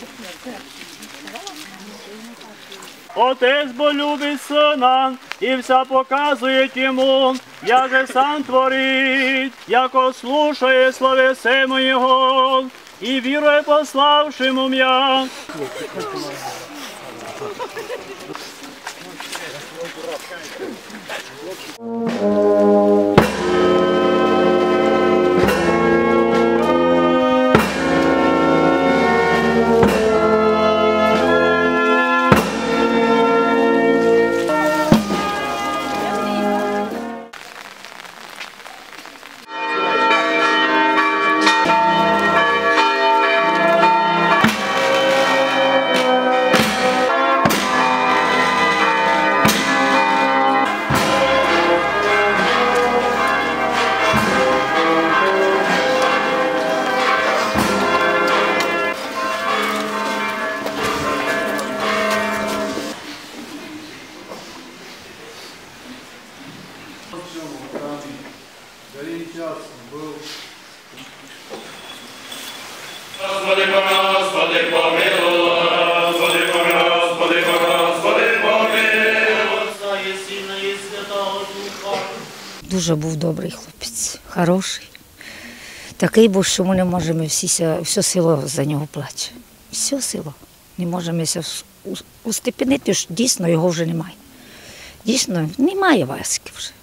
Отець бо любить сина, і вся показує йому, як же сам творить, яко слушає словеси моєго, і вірує пославшим м'я. Господи помилуй, Господи помилуй, Господи помилуй, Господи помилуй, Господи помилуй. Отця і Сина і Святого Духа. Дуже був добрий хлопець, хороший. Такий був, що ми не можемо, все село за нього плаче. Все село. Не можемо устепенити, що дійсно його вже немає. Дійсно, немає Васьки вже.